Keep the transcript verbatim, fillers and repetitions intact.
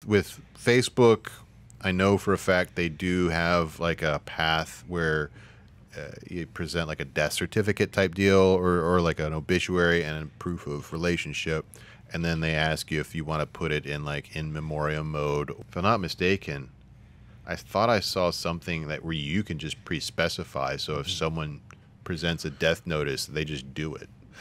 with Facebook, I know for a fact they do have like a path where uh, you present like a death certificate type deal, or, or like an obituary and proof of relationship. And then they ask you if you want to put it in like in memoriam mode. If I'm not mistaken, I thought I saw something that where you can just pre-specify. So if someone presents a death notice, they just do it.